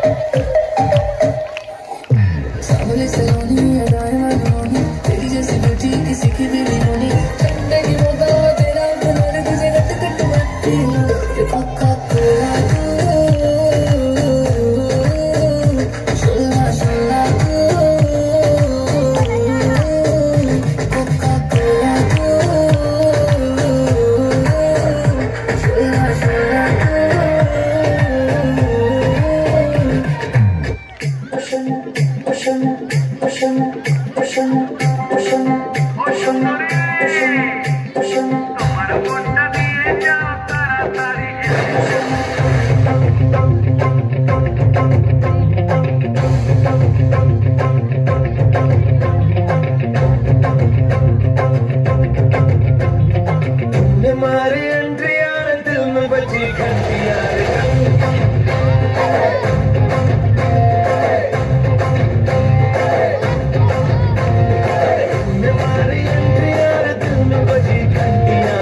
सामने से होनी अदाएं मालूम तेरी जैसी ब्यूटी किसी की भी नहीं होनी ठंडे की बोतल तेरा बनर तुझे कट कट बैठी ये पक्का कोला शोला शोला पक्का कोला शोला शोला मारे एंट्रियां दिल में बजी घंटियां मारी एंट्रियां दिल में बजी घंटियां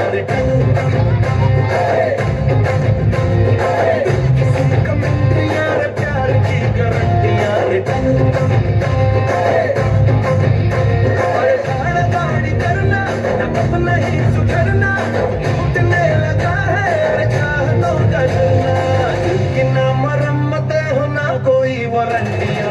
कमेंट्रियां प्यार की गारंटियां गाड़ी करना अपना ही सुधरना उठने लगा है चाह तो करना कि ना मरम्मत हो ना कोई वारंटी।